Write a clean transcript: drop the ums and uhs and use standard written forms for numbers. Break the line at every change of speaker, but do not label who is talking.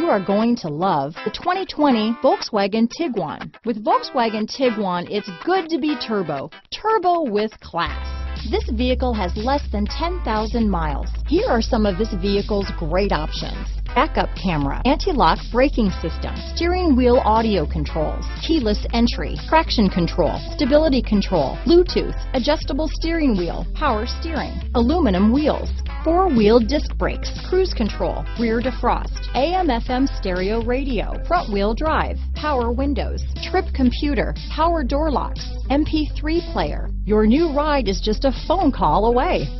are going to love the 2020 Volkswagen Tiguan. With Volkswagen Tiguan, it's good to be turbo. Turbo with class. This vehicle has less than 10,000 miles. Here are some of this vehicle's great options: backup camera, anti-lock braking system, steering wheel audio controls, keyless entry, traction control, stability control, Bluetooth, adjustable steering wheel, power steering, aluminum wheels, four-wheel disc brakes, cruise control, rear defrost, AM/FM stereo radio, front-wheel drive, power windows, trip computer, power door locks, MP3 player. Your new ride is just a phone call away.